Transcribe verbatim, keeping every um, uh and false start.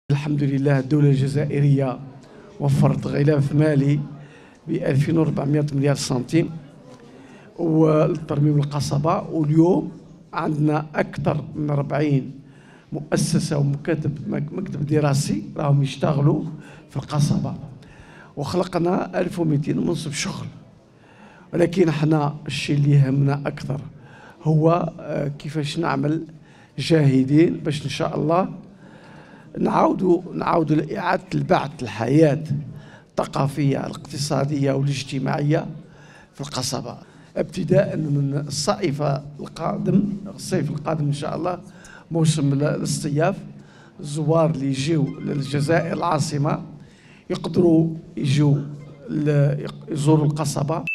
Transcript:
الحمد لله الدولة الجزائرية وفرت غلاف مالي ب ألفين وأربعمائة مليار سنتيم لترميم القصبة، واليوم عندنا أكثر من أربعين مؤسسة ومكاتب مكتب دراسي راهم يشتغلوا في القصبة، وخلقنا ألف ومئتين منصب شغل. ولكن احنا الشيء اللي يهمنا أكثر هو كيفاش نعمل جاهدين باش إن شاء الله نعاودوا نعاودوا لإعادة البعث الحياة الثقافية الاقتصادية والاجتماعية في القصبة، ابتداء من الصيف القادم الصيف القادم إن شاء الله، موسم الاصطياف. الزوار اللي يجيو للجزائر العاصمة يقدروا يجيو يزوروا القصبة.